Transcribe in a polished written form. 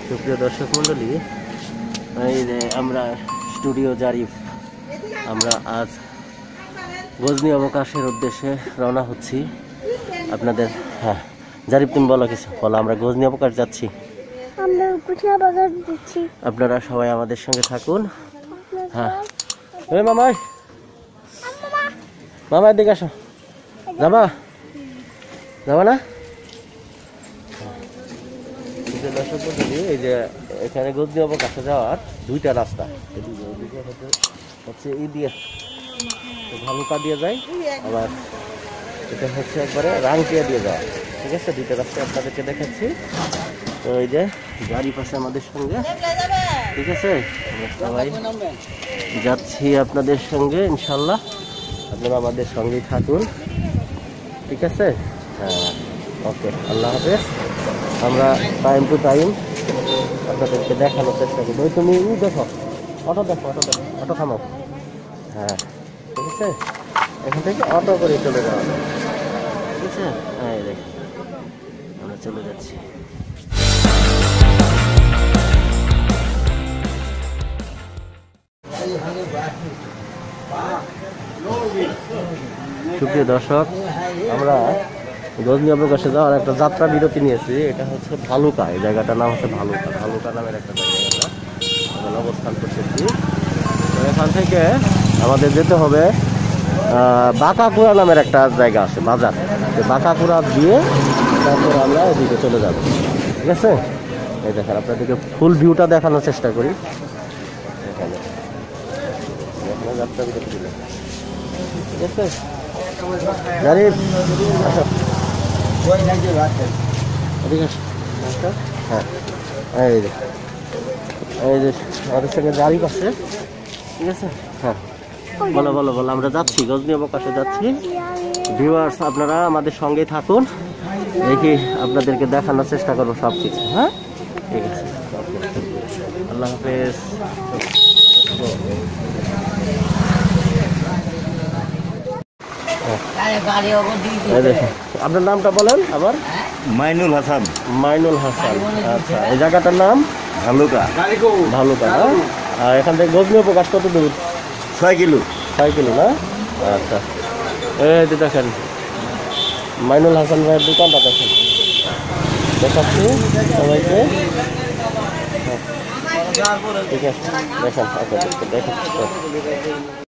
সুপ্রিয় দর্শক মণ্ডলী, এই যে আমরা স্টুডিও জারিফ, আমরা আজ গজনী অবকাশের উদ্দেশ্যে রওনা হচ্ছি। আপনাদের জারিফ, তুমি বলো কিছু বলো। আমরা গজনী অবকাশ যাচ্ছি, আপনারা সবাই আমাদের সঙ্গে থাকুন। মামাই মামাই দিকে আসো, যাবা যাবা না? দর্শক মণ্ডলী, এই যে এখানে গজনী অবকাশে যাওয়ার দুইটা রাস্তা, হচ্ছে এই দিয়ে ভালুকা দিয়ে যায়, আবার এটা হচ্ছে একবারে রাংটিয়া দিয়ে যাওয়া। ঠিক আছে, দুইটা রাস্তা আপনাদেরকে দেখাচ্ছি। তো এই যে গাড়ি পাশে আমাদের সঙ্গে, ঠিক আছে, সবাই যাচ্ছি আপনাদের সঙ্গে ইনশাল্লাহ। আপনারা আমাদের সঙ্গেই থাকুন, ঠিক আছে? হ্যাঁ, ওকে, আল্লাহ হাফেজ। আমরা টাইম টু টাইম আপনাদেরকে দেখানোর চেষ্টা করবো। তুমি দেখো, অটো দেখো, অটো থামাও। হ্যাঁ, ঠিক আছে, এখান থেকে অটো করে চলে যাওয়া যায়, ঠিক আছে? হ্যাঁ, দেখো আমরা চলে যাচ্ছি। সুপ্রিয় দর্শক, আমরা গজনী অবকাশে যাওয়ার একটা যাত্রা বিরতি নিয়েছি। এটা হচ্ছে ভালুকা, এই জায়গাটার নাম হচ্ছে ভালুকা। ভালুকা নামের একটা জায়গায় আমরা অবস্থান করতেছি। এখান থেকে আমাদের যেতে হবে বাঁকাকুড়া নামের একটা জায়গা আছে, বাজার। বাঁকাকুড়া দিয়ে তারপর আমরা এদিকে চলে যাব, ঠিক আছে? এই দেখেন, আপনাদেরকে ফুল ভিউটা দেখানোর চেষ্টা করি। এখানে যাত্রা বিরতি দিল, ঠিক আছে? জারিফ, আচ্ছা, হ্যাঁ, এই যে আমাদের সঙ্গে জারিফ আছে, ঠিক আছে? হ্যাঁ, বলো বলো বলো। আমরা যাচ্ছি, গজনী অবকাশে যাচ্ছি। ভিউয়ার্স, আপনারা আমাদের সঙ্গেই থাকুন, দেখি আপনাদেরকে দেখানোর চেষ্টা করবো সব কিছু। হ্যাঁ, ঠিক আছে, আল্লাহ হাফেজ। আপনার নামটা বলেন আবার। মাইনুল হাসান। মাইনুল হাসান, আচ্ছা। এই জায়গাটার নাম ভালুকা। ভালুকা না? আর এখান থেকে গজনী অবকাশ কত দূর? 6 কিলো। 6 কিলো না? আচ্ছা, এই যে দেখেন মাইনুল হাসান ভাইয়ের দোকানটা দেখেন, দেখাচ্ছি সবাইকে। ঠিক আছে, দেখেন, দেখাচ্ছি।